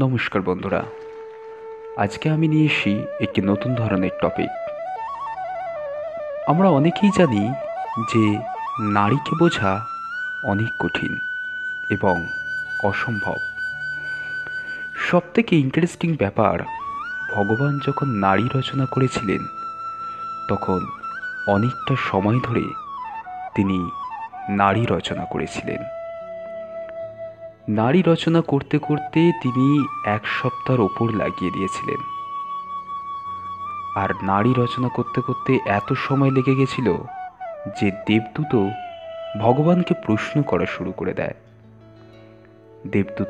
নমস্কার বন্ধুরা, আজকে আমি নিয়ে এসেছি একটি নতুন ধরনের টপিক। আমরা অনেকেই জানি যে নারীকে বোঝা অনেক কঠিন এবং অসম্ভব। সবথেকে ইন্টারেস্টিং ব্যাপার, ভগবান যখন নারী রচনা করেছিলেন তখন অনেকটা সময় ধরে তিনি নারী রচনা করেছিলেন। নারী রচনা করতে করতে তিনি 1 সপ্তাহের ওপর লাগিয়ে দিয়েছিলেন। আর নারী রচনা করতে করতে এত সময় লেগে গেছিল যে দেবদূতও ভগবানকে প্রশ্ন করা শুরু করে দেয়। দেবদূত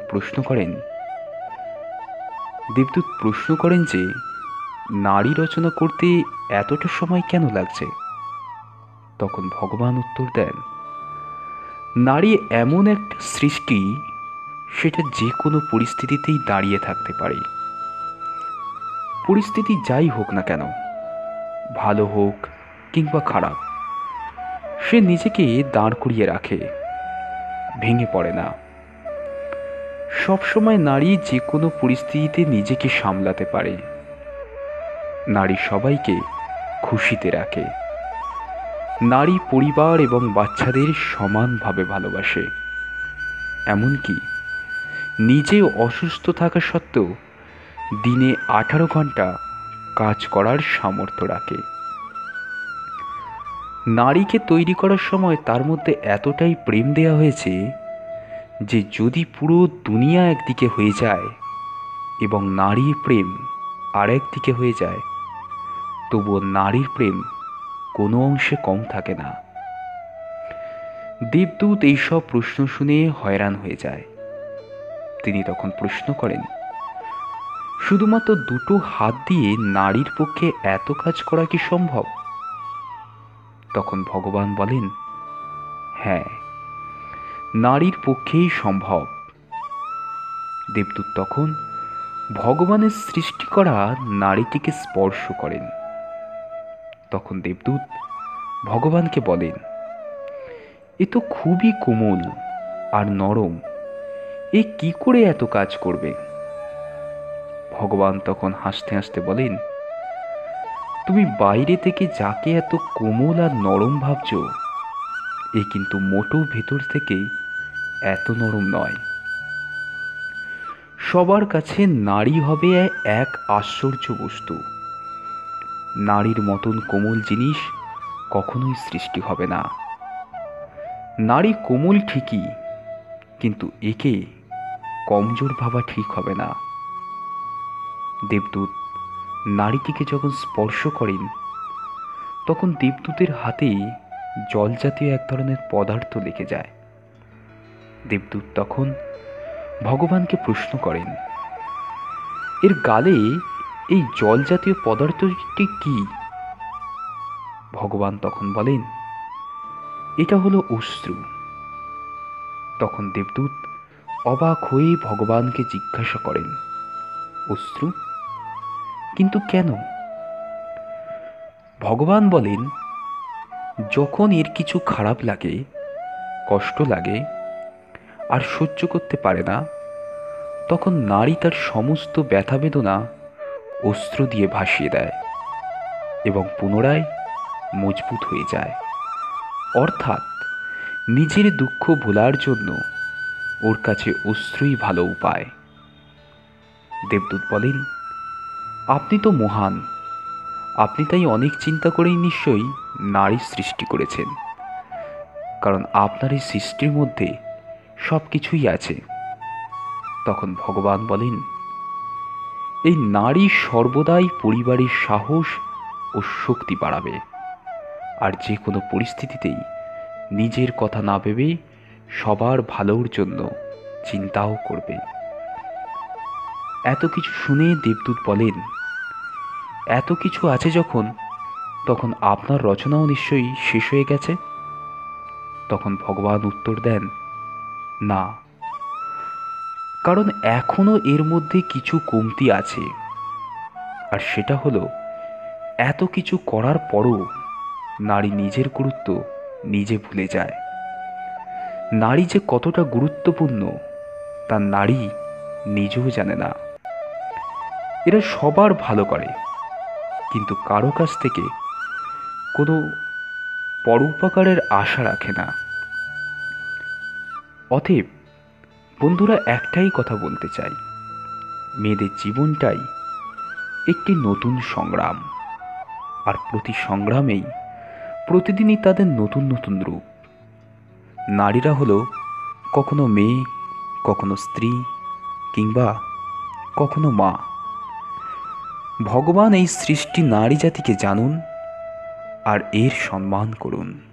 প্রশ্ন করেন যে নারী রচনা করতে এতটা সময় কেন লাগছে। তখন ভগবান উত্তর দেন, নারী এমন একটা সৃষ্টি, সেটা যে কোনো পরিস্থিতিতেই দাঁড়িয়ে থাকতে পারে। পরিস্থিতি যাই হোক না কেন, ভালো হোক কিংবা খারাপ, সে নিজেকে দাঁড় করিয়ে রাখে, ভেঙে পড়ে না। সবসময় নারী যে কোনো পরিস্থিতিতে নিজেকে সামলাতে পারে। নারী সবাইকে খুশিতে রাখে। নারী পরিবার এবং বাচ্চাদের সমানভাবে ভালোবাসে। এমনকি নিজে অসুস্থ থাকা সত্ত্বেও দিনে 18 ঘন্টা কাজ করার সামর্থ্য রাখে। নারীকে তৈরি করার সময় তার মধ্যে এতটাই প্রেম দেয়া হয়েছে যে যদি পুরো দুনিয়া একদিকে হয়ে যায় এবং নারীর প্রেম আর একদিকে হয়ে যায়, তবুও নারীর প্রেম কোনো অংশে কম থাকে না। দেবদূত এইসব প্রশ্ন শুনে হয়রান হয়ে যায়। তিনি তখন প্রশ্ন করেন, শুধুমাত্র 2টো হাত দিয়ে নারীর পক্ষে এত কাজ করা কি সম্ভব? তখন ভগবান বলেন, হ্যাঁ, নারীর পক্ষেই সম্ভব। দেবদূত তখন ভগবানের সৃষ্টি করা নারীটিকে স্পর্শ করেন। তখন দেবদূত ভগবানকে বলেন, এ তো খুবই কোমল আর নরম, এ কি করে এত কাজ করবে? ভগবান তখন হাসতে হাসতে বলেন, তুমি বাইরে থেকে যাকে এত কোমল আর নরম ভাবছ, এ কিন্তু মোটো ভেতর থেকে এত নরম নয়। সবার কাছে নারী হবে এক আশ্চর্য বস্তু। নারীর মতন কোমল জিনিস কখনোই সৃষ্টি হবে না। নারী কোমল ঠিকই, কিন্তু একে কমজোর ভাবা ঠিক হবে না। দেবদূত নারীটিকে যখন স্পর্শ করেন, তখন দেবদূতের হাতে জল জাতীয় এক ধরনের পদার্থ লেগে যায়। দেবদূত তখন ভগবানকে প্রশ্ন করেন, এর গালে এই জল জাতীয় পদার্থটি কি? ভগবান তখন বলেন, এটা হলো অশ্রু। তখন দেবদূত অবাক হয়ে ভগবানকে জিজ্ঞাসা করেন, অশ্রু? কিন্তু কেন? ভগবান বলেন, যখন এর কিছু খারাপ লাগে, কষ্ট লাগে আর সহ্য করতে পারে না, তখন নারী তার সমস্ত ব্যথা বেদনা অশ্রু দিয়ে ভাসিয়ে দেয় এবং পুনরায় মজবুত হয়ে যায়। অর্থাৎ নিজের দুঃখ ভোলার জন্য ওর কাছে অশ্রুই ভালো উপায়। দেবদূত বলেন, আপনি তো মহান, আপনি তাই অনেক চিন্তা করেই নিশ্চয়ই নারীর সৃষ্টি করেছেন, কারণ আপনার এই সৃষ্টির মধ্যে সব কিছুই আছে। তখন ভগবান বলেন, এই নারী সর্বদাই পরিবারের সাহস ও শক্তি বাড়াবে, আর যে কোনো পরিস্থিতিতেই নিজের কথা না ভেবে সবার ভালোর জন্য চিন্তাও করবে। এত কিছু শুনে দেবদূত বলেন, এত কিছু আছে যখন, তখন আপনার রচনাও নিশ্চয়ই শেষ হয়ে গেছে। তখন ভগবান উত্তর দেন, না, কারণ এখনো এর মধ্যে কিছু কমতি আছে। আর সেটা হলো, এত কিছু করার পরও নারী নিজের গুরুত্ব নিজে ভুলে যায়। নারী যে কতটা গুরুত্বপূর্ণ তা নারী নিজেও জানে না। এরা সবার ভালো করে, কিন্তু কারো কাছ থেকে কোনো পরোপকারের আশা রাখে না। অতএব বন্ধুরা, একটাই কথা বলতে চাই, মেয়েদের জীবনটাই একটি নতুন সংগ্রাম, আর প্রতি সংগ্রামেই প্রতিদিনই তাদের নতুন নতুন রূপ। নারীরা হলো কখনো মেয়ে, কখনো স্ত্রী, কিংবা কখনো মা। ভগবান এই সৃষ্টি নারী জাতিকে জানুন আর এর সম্মান করুন।